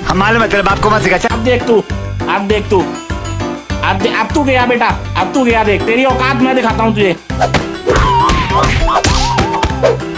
हम मालूम है तेरे बाप को मत सिखा। अब देख तू, अब देख तू, अब तू गया बेटा, अब तू गया। देख तेरी औकात मैं दिखाता हूँ तुझे।